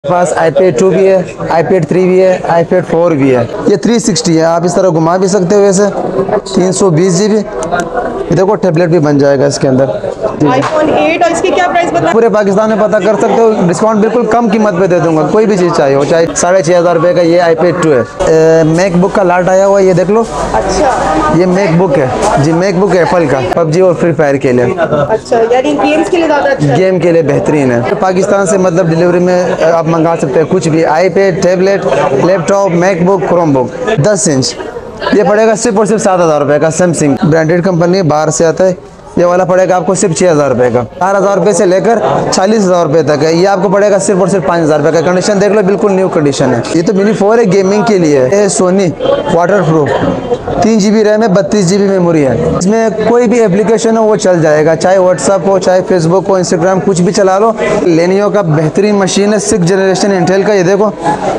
पास iPad 2 भी है, iPad 3 भी है, iPad 4 भी है। ये 360 है, आप इस तरह घुमा भी सकते हो। वैसे 320 GB देखो टैबलेट भी बन जाएगा इसके अंदर। iPhone 8 और इसकी क्या प्राइस बता? पूरे पाकिस्तान में पता कर सकते हो, डिस्काउंट बिल्कुल कम कीमत पे दे दूंगा। कोई भी चीज़ चाहिए हो, चाहे 6,500 रुपये का ये iPad 2 है। मैकबुक का लाट आया हुआ है, ये देख लो। अच्छा, ये मैकबुक है जी, मैकबुक है एप्पल का, पबजी और फ्री फायर के लिए। अच्छा यानी गेम्स के लिए ज़्यादा अच्छा है। गेम के लिए बेहतरीन है। पाकिस्तान से मतलब डिलीवरी में आप मंगा सकते हैं कुछ भी, iPad, tablet, laptop, MacBook, Chromebook 10 inch. ये पड़ेगा सिर्फ और सिर्फ 7,000 रुपये का। सैमसंग ब्रांडेड कंपनी बाहर से आता है। ये वाला पड़ेगा आपको सिर्फ 6,000 रुपये का। 4,000 रुपये से लेकर 40,000 रुपये तक है। ये आपको पड़ेगा सिर्फ और सिर्फ 5,000 रुपये का। कंडीशन देख लो, बिल्कुल न्यू कंडीशन है। ये तो मिनी 4 है, गेमिंग के लिए है। Sony water proof, 3 GB RAM है, 32 GB मेमोरी है। इसमें कोई भी एप्लीकेशन हो वो चल जाएगा, चाहे व्हाट्सअप हो, चाहे फेसबुक हो, इंस्टाग्राम, कुछ भी चला लो। लेनियो का बेहतरीन मशीन है, 6th जनरेशन इंटेल का। ये देखो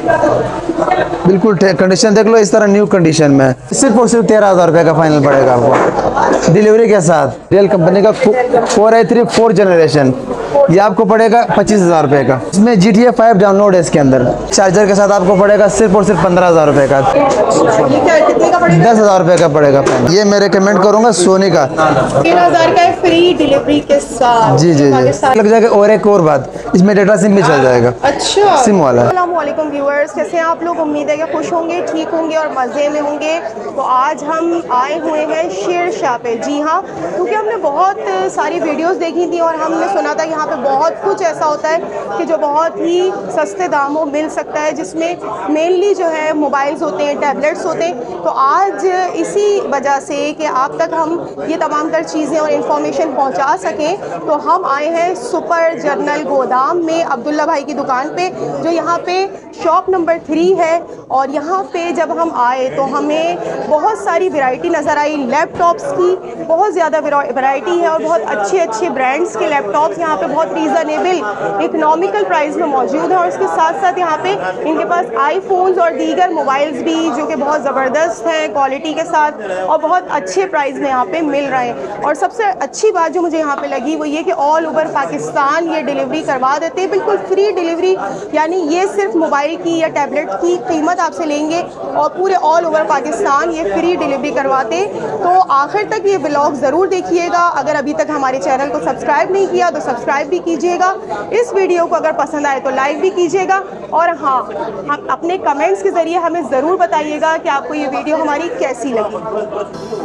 बिल्कुल कंडीशन देख लो, इस तरह न्यू कंडीशन में सिर्फ और सिर्फ 13,000 रुपये का फाइनल पड़ेगा आपको डिलीवरी के साथ। रियल कंपनी का 4i3 4th जनरेशन, ये आपको पड़ेगा 25,000 रुपये का। इसमें GTA 5 डाउनलोड है इसके अंदर। चार्जर के साथ आपको पड़ेगा सिर्फ और सिर्फ 15,000 रुपये का। ये क्या कितने का पड़ेगा? 10,000 रुपये का पड़ेगा। ये मैं रिकमेंड करूँगा सोनी का। 3,000 का है फ्री डिलीवरी के साथ। जी जी जी लग जाएगा। और एक और बात, इसमें डेटा सिम भी चल जाएगा। अच्छा, सिम वाला। अस्सलामुअलैकुम व्यूअर्स, कैसे हैं आप लोग? उम्मीद है कि खुश होंगे, ठीक होंगे और मज़े में होंगे। तो आज हम आए हुए हैं शेरशाह पे। जी हाँ, क्योंकि हमने बहुत सारी वीडियोस देखी थी और हमने सुना था यहाँ पे बहुत कुछ ऐसा होता है कि जो बहुत ही सस्ते दामों मिल सकता है, जिसमें मेनली जो है मोबाइल्स होते हैं, टैबलेट्स होते हैं। तो आज इसी वजह से कि आप तक हम ये तमाम तर चीज़ें और इन्फॉर्मेशन पहुँचा सकें, तो हम आए हैं सुपर जनरल गोदाम में अब्दुल्ला भाई की दुकान पे, जो यहाँ पे शॉप नंबर 3 है। और यहाँ पे जब हम आए तो हमें बहुत सारी वैरायटी नज़र आई लैपटॉप्स की। बहुत ज़्यादा वैरायटी है और बहुत अच्छे अच्छे ब्रांड्स के लैपटॉप्स यहाँ पे बहुत रीज़नेबल इकोनॉमिकल प्राइस में मौजूद हैं। और उसके साथ साथ यहाँ पे इनके पास आईफोन्स और दीगर मोबाइल्स भी जो कि बहुत ज़बरदस्त हैं क्वालिटी के साथ और बहुत अच्छे प्राइस में यहाँ पे मिल रहे हैं। और सबसे अच्छी बात जो मुझे यहाँ पे लगी वो ये कि ऑल ओवर पाकिस्तान ये डिलीवरी करवा देते हैं, बिल्कुल फ्री डिलीवरी। यानी ये सिर्फ मोबाइल की या टैबलेट की कीमत आपसे लेंगे और पूरे ऑल ओवर पाकिस्तान ये फ्री डिलीवरी करवाते। तो आखिर तक ये व्लॉग ज़रूर देखिएगा। अगर अभी तक हमारे चैनल को सब्सक्राइब नहीं किया तो सब्सक्राइब भी कीजिएगा। इस वीडियो को अगर पसंद आए तो लाइक भी कीजिएगा। और हाँ, हम अपने कमेंट्स के ज़रिए हमें ज़रूर बताइएगा कि आपको ये वीडियो हमारी कैसी लगी।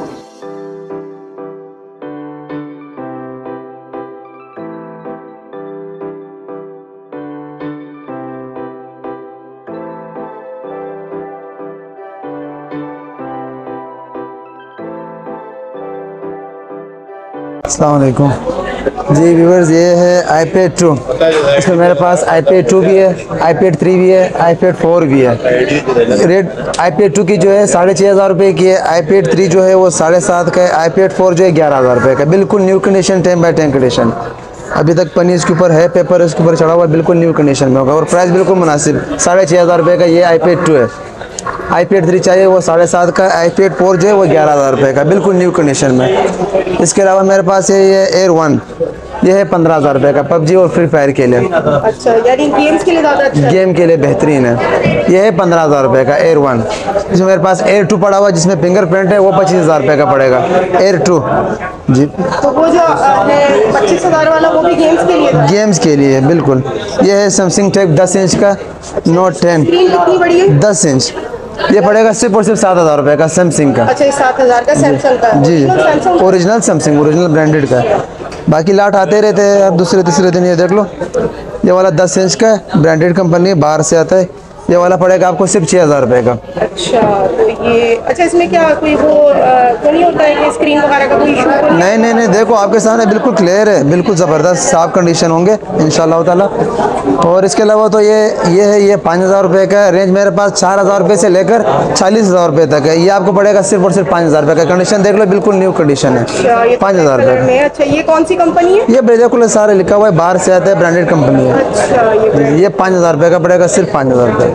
अस्सलाम वालेकुम जी व्यूअर्स, ये है iPad 2। इसमें मेरे पास iPad 2 भी है, iPad 3 भी है, iPad 4 भी है। रेट iPad 2 की जो है 6,500 रुपये की है, iPad 3 जो है वो 7,500 का है, iPad 4 जो है 11,000 रुपये का। बिल्कुल न्यू कंडीशन, 10x10 कंडीशन। अभी तक पन्नी इसके ऊपर है, पेपर इसके ऊपर चढ़ा हुआ है, बिल्कुल न्यू कंडीशन में होगा और प्राइस बिल्कुल मुनासिब। 6,500 रुपये का ये iPad 2 है। iPad 3 चाहिए वो 7,500 का, iPad 4 जो है वो 11,000 रुपये का, बिल्कुल न्यू कंडीशन में। इसके अलावा मेरे पास है ये Air 1, ये है 15,000 रुपये का, पबजी और फ्री फायर के लिए। अच्छा यानी गेम्स के लिए ज़्यादा अच्छा है। गेम के लिए बेहतरीन है। ये है 15,000 रुपये का Air 1। इसमें मेरे पास Air 2 पड़ा हुआ जिसमें फिंगरप्रिंट है, वो 25,000 रुपये का पड़ेगा। Air 2 जी। तो वो जो है 25,000 वाला वो भी गेम्स के लिए था? गेम्स के लिए बिल्कुल। ये है सैमसंग टैब 10 इंच का Note 10, स्क्रीन कितनी बड़ी है? 10 इंच। ये पड़ेगा सिर्फ और सिर्फ 7,000 रुपये का, सैमसंग का। अच्छा, 7,000 का सैमसंग का? जी, Samsung original Samsung, original branded का है। बाकी लाट आते रहते हैं, अब दूसरे तीसरे दिन। ये देख लो, ये वाला 10 इंच का है, ब्रांडेड कंपनी है, बाहर से आता है। ये वाला पड़ेगा आपको सिर्फ 6,000 रुपये का। अच्छा, तो ये अच्छा इसमें क्या कोई वो तो नहीं होता है कि स्क्रीन वगैरह का कोई इशू? नहीं नहीं नहीं, देखो आपके सामने बिल्कुल क्लियर है, बिल्कुल ज़बरदस्त साफ कंडीशन होंगे इंशाल्लाह ताला। और इसके अलावा तो ये 5,000 रुपये का है। रेंज मेरे पास 4,000 रुपये से लेकर 40,000 रुपये तक है। ये आपको पड़ेगा सिर्फ और सिर्फ 5,000 रुपये का। कंडीशन देख लो, बिल्कुल न्यू कंडीशन है। 5,000 रुपये का। अच्छा, ये कौन सी कंपनी है? ये बिल्कुल सारे लिखा हुआ है, बाहर से आता है, ब्रांडेड कंपनी है। अच्छा, ये 5,000 रुपये का पड़ेगा, सिर्फ 5,000 रुपये।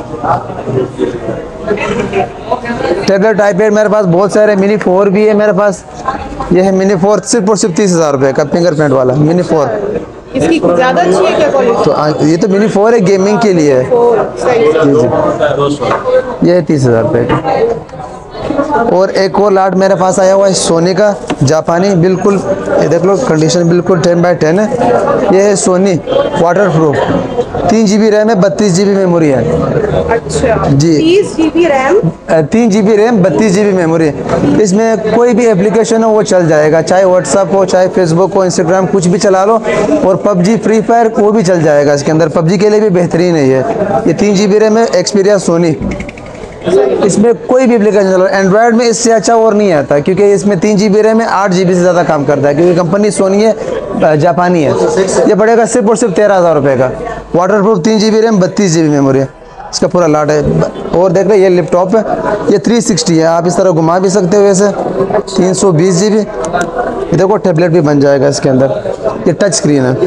टैबलेट iPad मेरे पास बहुत सारे, मिनी 4 भी है मेरे पास। ये है मिनी 4, सिर्फ और सिर्फ 30,000 रुपये का, फिंगरप्रिंट वाला मिनी 4। इसकी ज़्यादा अच्छी है क्या क्वालिटी? तो ये तो मिनी 4 है, गेमिंग के लिए है। सही। जी जी, ये है 30,000 रुपये का। और एक और लाट मेरे पास आया हुआ है सोनी का, जापानी, बिल्कुल ये देख लो कंडीशन बिल्कुल 10x10 है। ये है Sony water proof, 3 GB RAM है, 32 GB मेमोरी है। अच्छा जी। 30 GB RAM, 3 GB RAM, 32 GB memory. इसमें कोई भी एप्लीकेशन हो वो चल जाएगा, चाहे व्हाट्सअप हो, चाहे फेसबुक हो, इंस्टाग्राम, कुछ भी चला लो। और पबजी, फ्री फायर वो भी चल जाएगा इसके अंदर, पबजी के लिए भी बेहतरीन है ये। ये 3 GB रैम है, एक्सपीरिया सोनी। इसमें कोई भी एप्लीकेशन चलो, एंड्रॉयड में इससे अच्छा और नहीं आता, क्योंकि इसमें 3 GB रैम है, 8 GB से ज़्यादा काम करता है, क्योंकि कंपनी सोनी है, जापानी है। ये पड़ेगा सिर्फ और सिर्फ 13,000 रुपये का। Water proof, 3 GB RAM, 32 GB memory है, इसका पूरा लाट है। और देख रहे ये लैपटॉप है, ये 360 है, आप इस तरह घुमा भी सकते हो वैसे। 320 GB। ये देखो टैबलेट भी बन जाएगा इसके अंदर, ये टच स्क्रीन है।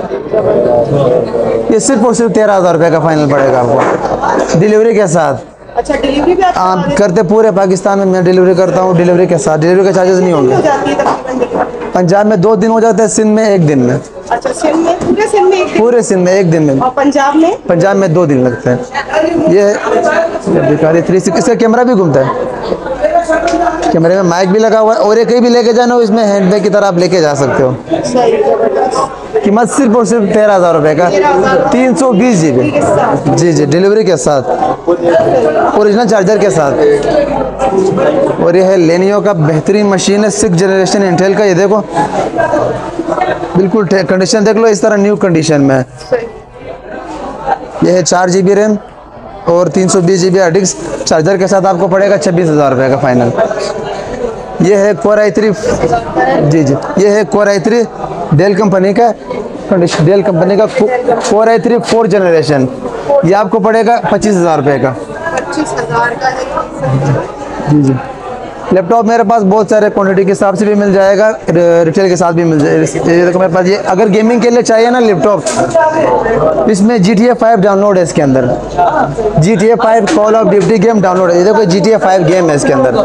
ये सिर्फ और सिर्फ 13,000 रुपये का फाइनल पड़ेगा आपको, डिलीवरी के साथ। अच्छा डिलीवरी भी आप करते पूरे पाकिस्तान में मैं डिलीवरी करता हूँ, डिलीवरी के साथ, डिलीवरी के चार्जेस नहीं होंगे। हो जाती है तकरीबन डिलीवरी? पंजाब में 2 दिन हो जाते हैं, सिंध में 1 दिन में। अच्छा सिंध में, पूरे सिंध में 1 दिन? पूरे सिंध में 1 दिन में। और पंजाब में? पंजाब में 2 दिन लगते हैं। ये बेकारी 360, इसका कैमरा भी घूमता है, कैमरे में माइक भी लगा हुआ है, और ये कहीं भी लेके जाना हो इसमें हैंडबैग की तरह आप लेके जा सकते हो। सही, जबरदस्त। कीमत सिर्फ और सिर्फ 13,000 रुपये का, 320 GB। जी जी, डिलीवरी के साथ, ओरिजिनल चार्जर के साथ। और ये है लेनियो का बेहतरीन मशीन है, 6th जनरेशन इंटेल का। ये देखो बिल्कुल कंडीशन देख लो, इस तरह न्यू कंडीशन में है। ये है 4 GB रैम और 320 GB हार्ड डिस्क, चार्जर के साथ आपको पड़ेगा 26,000 रुपये का फाइनल। ये है Core i3, जी जी, ये है Core i3 डेल कंपनी का, डेल कंपनी का Core i3 4th जनरेशन। ये आपको पड़ेगा 25,000 रुपये का। 25,000 का है। जी जी, लैपटॉप मेरे पास बहुत सारे क्वांटिटी के हिसाब से भी मिल जाएगा, रिटेल के साथ भी मिल जाएगा। ये देखो मेरे पास, ये अगर गेमिंग के लिए चाहिए ना लैपटॉप, इसमें GTA 5 डाउनलोड है इसके अंदर, GTA 5 call of duty game download है। ये देखो GTA 5 गेम है इसके अंदर।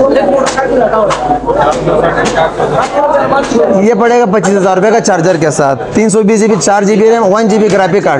ये पड़ेगा 25,000 रुपये का चार्जर के साथ, 320 GB, 4 GB RAM, 1 GB graphic card.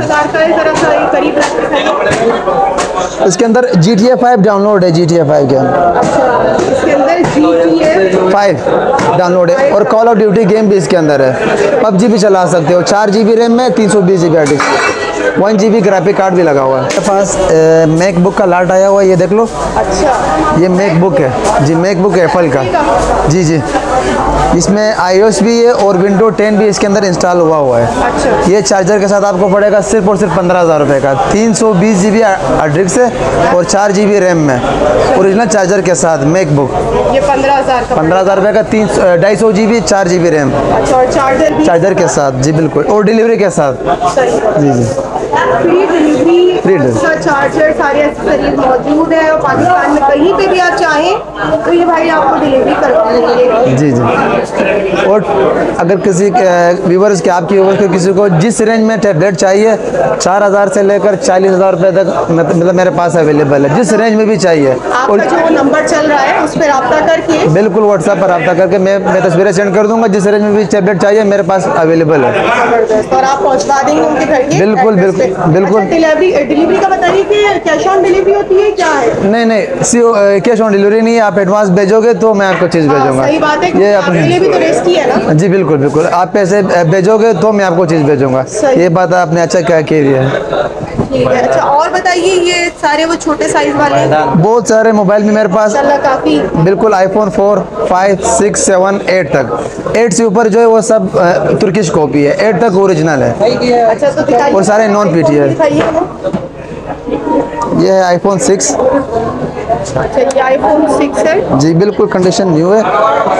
इसके अंदर GTA 5 डाउनलोड है, GTA 5 के अंदर GTA 5 डाउनलोड है, और कॉल ऑफ ड्यूटी गेम भी इसके अंदर है। पबजी भी चला सकते हो, 4 GB रैम में, 320 GB hard disk, 1 GB graphic card भी लगा हुआ है। मेरे पास मैकबुक का लाट आया हुआ है, ये देख लो। अच्छा, ये मैकबुक है जी, मैकबुक एप्पल का। जी जी, इसमें iOS भी है और विंडो 10 भी इसके अंदर इंस्टॉल हुआ है। अच्छा। ये चार्जर के साथ आपको पड़ेगा सिर्फ और सिर्फ 15,000 रुपये का, 320 GB हार्ड डिस्क है और 4 GB रैम में, ओरिजिनल चार्जर के साथ मैकबुक। ये 15,000 का? 15,000 रुपये का, 250 GB, 4 GB रैम, अच्छा, और चार्जर भी? चार्जर के साथ, जी बिल्कुल, और डिलीवरी के साथ। जी जी, फ्री डिलीवरी, फ्री डिलीवरी। अच्छा चार्जर, सारे एक्सेसरीज मौजूद है, और पाकिस्तान में कहीं पे भी आप चाहें तो ये भाई आपको डिलीवरी करवा देंगे। जी जी। और अगर किसी व्यूवर्स के, आपके व्यूवर्स के किसी को जिस रेंज में टैबलेट चाहिए, 4,000 से लेकर 40,000 रुपये तक मतलब मेरे पास अवेलेबल है, जिस रेंज में भी चाहिए। आपका जो नंबर चल रहा है उस पर रब्ता करके, बिल्कुल व्हाट्सएप पर रब्ता करके मैं तस्वीरें सेंड कर दूंगा, जिस रेंज में भी टैबलेट चाहिए मेरे पास अवेलेबल है। जबरदस्त, और आप पहुंचवा देंगे उनके घर के? बिल्कुल बिल्कुल बिल्कुल। डिलीवरी का बताइए कि कैश ऑन डिलीवरी होती है, क्या है? नहीं नहीं, कैश ऑन डिलीवरी नहीं है, आप एडवांस भेजोगे तो मैं आपको चीज़ भेजूंगा। सही बात है, ये आपके लिए भी तो रिस्क ही है ना? जी बिल्कुल बिल्कुल, आप पैसे भेजोगे तो मैं आपको चीज़ भेजूंगा। ये बात आपने अच्छा क्या कह दिया है। ठीक है, अच्छा और बताइए, ये सारे वो छोटे साइज वाले हैं? बहुत सारे मोबाइल भी मेरे पास, माशाल्लाह काफी। बिल्कुल iPhone 4, 5, 6, 7, 8 तक। 8 से ऊपर जो है वो सब तुर्किश कॉपी है, 8 तक ओरिजिनल है। अच्छा तो दिखाइए, और सारे नॉन पीटी है। दिखाइए ना। ये है iPhone 6। अच्छा, ये iPhone 6 है जी बिल्कुल, कंडीशन न्यू है।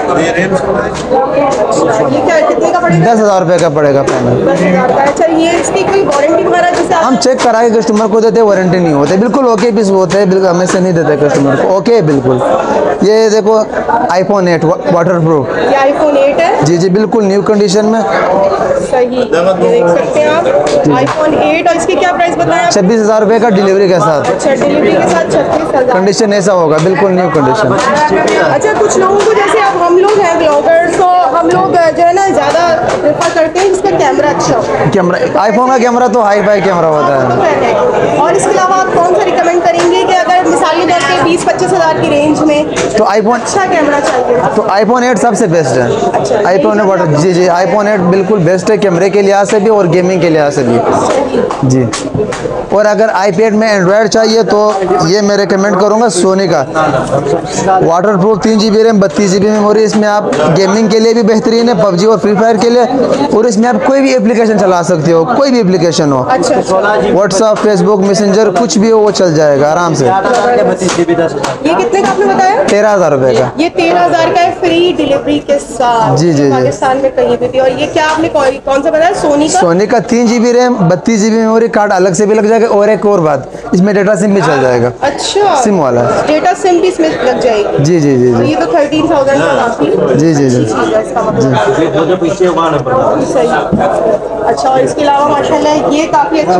ये क्या, कितने का पड़ेगा? 10,000 रुपये का पड़ेगा फाइनल। 10,000 का। अच्छा, ये इसकी कोई वारंटी वगैरह जैसे हम चेक करा के कस्टमर को देते, वारंटी नहीं होते, बिल्कुल ओके पीस होते हैं, बिल्कुल हमें से नहीं देते कस्टमर को, ओके बिल्कुल। ये देखो iPhone 8 वाटर प्रूफ, ये iPhone 8 है? जी जी बिल्कुल न्यू कंडीशन में। सही, ये देख सकते हैं आप iPhone 8, और इसकी क्या प्राइस बताया? 26,000 रुपये का डिलीवरी के साथ। अच्छा, डिलीवरी के साथ 36,000। कंडीशन ऐसा होगा, बिल्कुल न्यू कंडीशन। अच्छा, कुछ लोगों को जैसे अब हम लोग हैं ब्लॉगर्स, तो हम लोग जो है ना ज़्यादा प्रेफर करते हैं जिसका कैमरा अच्छा हो। कैमरा, आईफोन का कैमरा तो हाई फाई कैमरा होता है। और इसके अलावा आप कौन सा रिकमेंड करेंगे कि अगर मिसाल के तौर पे 20-25 हज़ार की रेंज में तो आईफोन, अच्छा कैमरा चाहिए तो आईफोन 8 सबसे बेस्ट है। अच्छा, आईफोन 8, जी जी, आईफोन 8 बिल्कुल बेस्ट है कैमरे के लिहाज से भी और गेमिंग के लिहाज से भी जी। और अगर आईपैड में एंड्रॉयड चाहिए तो ये मैं रिकमेंड करूँगा सोनी का, water proof, 3 GB RAM, 32 GB memory. इसमें आप गेमिंग के लिए भी बेहतरीन है, पबजी और फ्री फायर के लिए। और इसमें आप कोई भी एप्लीकेशन चला सकते हो, कोई भी एप्लीकेशन हो, व्हाट्सअप, फेसबुक, मैसेंजर, कुछ भी हो वो चल जाएगा आराम से। ये कितने का आपने बताया? 13,000 रुपये का। ये 13,000 का है, फ्री डिलीवरी के साथ। जी जी जी। पाकिस्तान में कहीं भी थी। और ये क्या आपने कौन सा बताया? सोनी का? सोनी का 3 GB RAM, 32 GB memory card अलग से भी लग जाएगा। और एक और बात, इसमें डेटा सिम भी चल जाएगा। अच्छा, सिम वाला है, डेटा सिम भी इसमें लग जाएगी। जी जी जी और जी ये तो 13,000 का काफी जी जी जी। अच्छी चीज़ है इसका मतलब। सही। अच्छा, और इसके अलावा माशाल्लाह ये काफ़ी अच्छे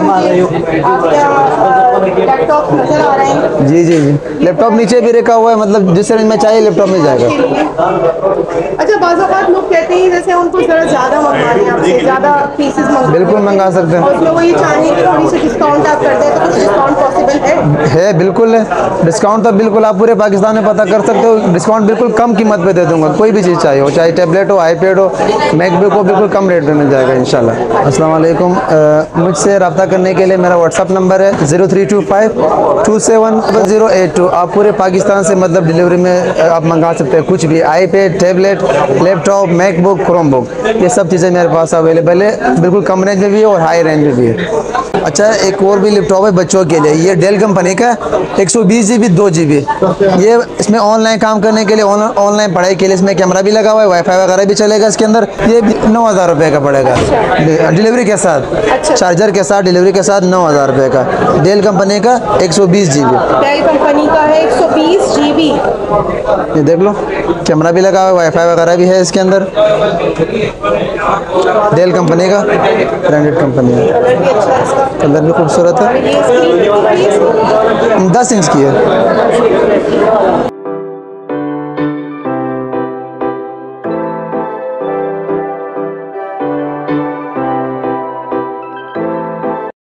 आपके लैपटॉप नज़र आ रहे हैं। जी जी जी, लैपटॉप नीचे भी रखा हुआ है, मतलब जिस रेंज में चाहिए लैपटॉप मिल जाएगा। अच्छा, बाज़ औक़ात लोग कहते हैं जैसे उनको ज़रा ज़्यादा मंगवाने हैं आपसे, ज़्यादा पीसेस मंगवाने, बिल्कुल मंगा सकते हैं। और उसमें वो ये चाहें कि थोड़ी सी डिस्काउंट आप कर दें, तो कुछ डिस्काउंट पॉसिबल है? बिल्कुल है डिस्काउंट, तो बिल्कुल आप पूरे पाकिस्तान में पता कर सकते हो। डिस्काउंट बिल्कुल कम कीमत पे दे दूंगा, कोई भी चीज़ चाहिए हो, चाहे टैबलेट हो, आईपैड हो, मैकबुक हो, बिल्कुल कम रेट में मिल जाएगा इंशाल्लाह। अस्सलाम वालेकुम, मुझसे रब्ता करने के लिए मेरा व्हाट्सअप नंबर है 0325270082। आप पूरे पाकिस्तान से मतलब डिलीवरी में आप मंगा सकते हैं कुछ भी, iPad, tablet, laptop, MacBook, Chromebook, ये सब चीज़ें मेरे पास अवेलेबल है। बिल्कुल कम रेंज में भी है और हाई रेंज में भी है। अच्छा, एक और भी लैपटॉप है बच्चों के लिए, ये डेल कंपनी का 120 GB 2 GB। ये इसमें ऑनलाइन काम करने के लिए, ऑनलाइन पढ़ाई के लिए इसमें कैमरा भी लगा हुआ है, वाईफाई वगैरह भी चलेगा इसके अंदर। ये 9,000 रुपये का पड़ेगा डिलीवरी के साथ, चार्जर के साथ, डिलीवरी के साथ 9,000 रुपये का। डेल कंपनी का 120 GB, डेल कंपनी का है 120 GB। ये देख लो, कैमरा भी लगा हुआ है, वाईफाई वगैरह भी है इसके अंदर। डेल कंपनी का, ब्रांडेड कंपनी है, कलर भी अच्छा है इसका। कलर भी खूबसूरत है। ये स्क्रीन कितनी बड़ी है इसकी? 10 इंच की है।